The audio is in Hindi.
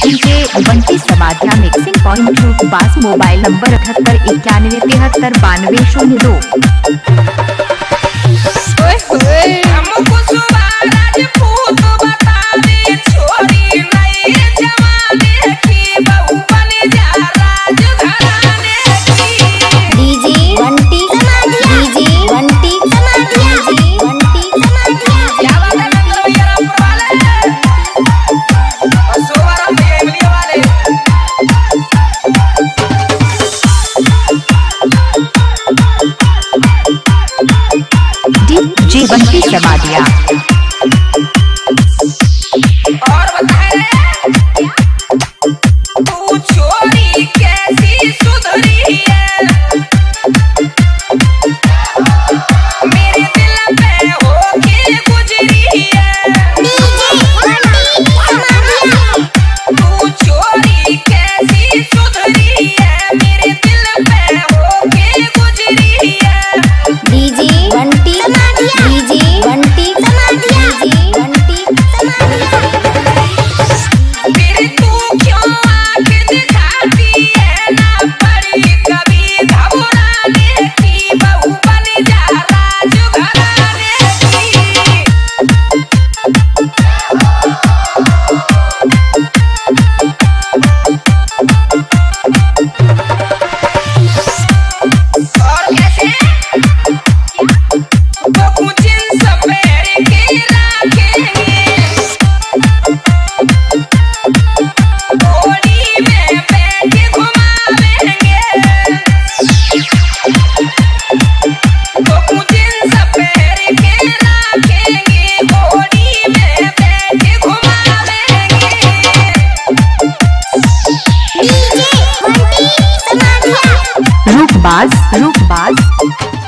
DJ Bunty Samadhiya mixing point Roopbas. Mobile number 7891739202। DJ Bunty Samadhiya. और बता रे तू छोरी कैसी सुधरी है, मेरे दिल पे होके गुजरी है। तू छोरी कैसी सुधरी है, मेरे दिल पे होके गुजरी है। DJ Bunty Samadhiya, DJ Bunty Samadhiya, DJ Bunty Samadhiya. फिर तू क्यों आँख दिखाती है, ना पड़ी कभी घबराने की, बहू बन जा राजघराने की। और कैसे बहू जिन्स पहन के रखेंगे, घोड़ी में बैठ घुमावेंगे। बहू जिन्स पहन के रखेंगे, घोड़ी में बैठ घुमावेंगे। डीजे बंटी समाधिया। रूपबास